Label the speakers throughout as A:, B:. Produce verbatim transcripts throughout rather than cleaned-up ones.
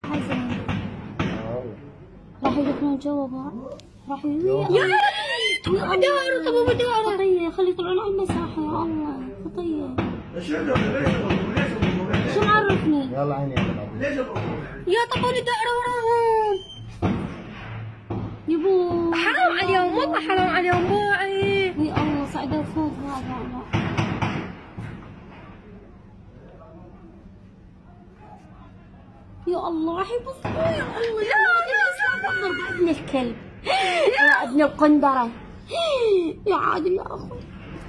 A: حزن.
B: اه
A: راح يدخلون جوا بعض. راح يا
C: بدار طب بدار
A: خطية خلي يطلعون على المساحة يا الله خطية. شو معرفني؟
B: يلا عيني
C: يا طبون الدائرة وراهم.
A: يبو
C: حرام عليهم والله حرام عليهم باعي.
A: يا الله صعدوا فوق هذا. يا الله راح يبصوا يا الله. لا ضرب ابن الكلب يا ابن القندرة يا عادل يا اخوي.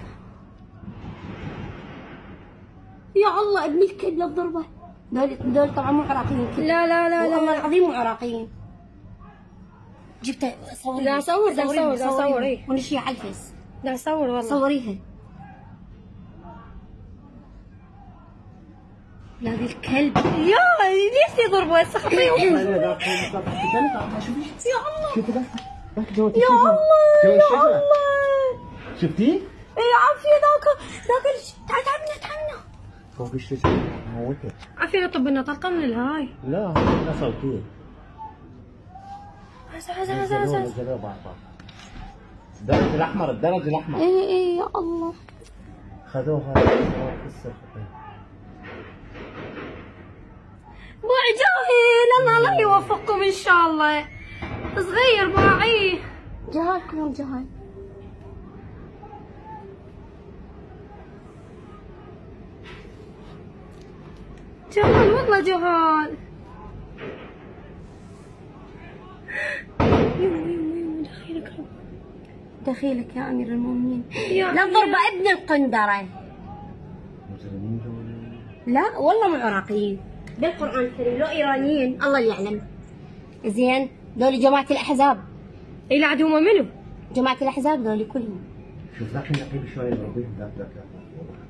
A: يا الله ابن الكلب لا تضربه. دول دول طبعا مو عراقيين كذا.
C: لا لا لا لا
A: والله العظيم مو عراقيين. جبته صوري.
C: لا صور لا صور لا صور ايه
A: ونشيها على الفيس.
C: لا صور والله
A: صوريها. لا ذي الكلب
C: يا ليش يضربوا هسه خطيهم.
A: يا الله يا الله يا الله.
B: شفتيه؟
A: اي عافية ذاك ذاك تعال تعال منا تعال منا.
B: فوق الشاشة موته.
C: عافية طب انه طلقة من الهاي.
B: لا لا صوتيه.
C: هسه هسه هسه هسه
B: نزلوه بعض بعض. الدرج الأحمر الدرج الأحمر.
A: اي اي يا الله.
B: خذوها في السفر.
C: باعي جاهل الله الله يوفقكم ان شاء الله. صغير باعي.
A: جهال كلهم جهال.
C: جهال والله جهال. يما يما يما دخيلك رب.
A: دخيلك يا امير المؤمنين.
C: يا
A: لا ضرب ابن القندرة.
B: مسلمين دول.
A: لا والله مو عراقيين. بالقرآن الكريم لو ايرانيين الله اللي يعلم. زين دول جماعة الاحزاب.
C: اي لا عاد هم منو؟
A: جماعة الاحزاب دول كلهم.
B: شوف ذاك النقيب شوي يضربيه ذاك ذاك.